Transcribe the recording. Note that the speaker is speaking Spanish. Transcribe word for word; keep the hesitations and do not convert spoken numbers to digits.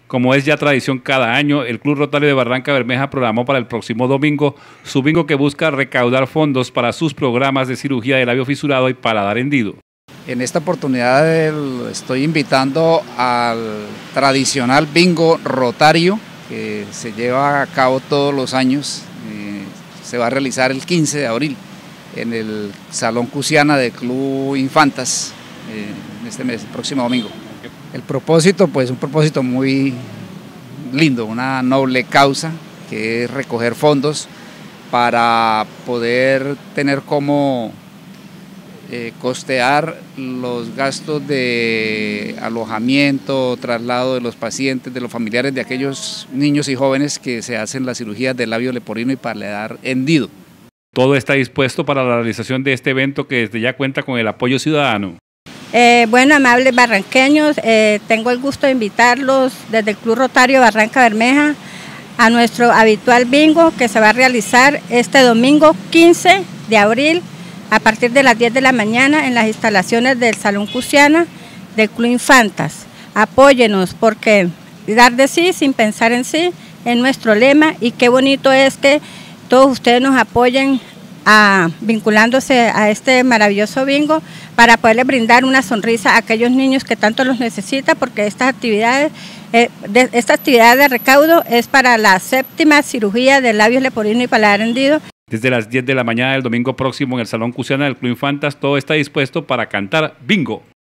Como es ya tradición cada año, el Club Rotario de Barranca Bermeja programó para el próximo domingo su bingo que busca recaudar fondos para sus programas de cirugía de labio fisurado y paladar hendido. En esta oportunidad el, estoy invitando al tradicional bingo rotario que se lleva a cabo todos los años. Eh, se va a realizar el quince de abril en el Salón Cusiana del Club Infantas, eh, en este mes, el próximo domingo. El propósito, pues un propósito muy lindo, una noble causa, que es recoger fondos para poder tener como eh, costear los gastos de alojamiento, traslado de los pacientes, de los familiares de aquellos niños y jóvenes que se hacen la cirugía del labio leporino y paladar hendido. Todo está dispuesto para la realización de este evento que desde ya cuenta con el apoyo ciudadano. Eh, bueno, amables barranqueños, eh, tengo el gusto de invitarlos desde el Club Rotario Barranca Bermeja a nuestro habitual bingo que se va a realizar este domingo quince de abril a partir de las diez de la mañana en las instalaciones del Salón Cusiana del Club Infantas. Apóyenos porque dar de sí sin pensar en sí es nuestro lema y qué bonito es que todos ustedes nos apoyen A, vinculándose a este maravilloso bingo para poderle brindar una sonrisa a aquellos niños que tanto los necesitan, porque estas actividades, eh, de, esta actividad de recaudo es para la séptima cirugía de labios leporino y paladar hendido. Desde las diez de la mañana del domingo próximo en el Salón Cusiana del Club Infantas todo está dispuesto para cantar bingo.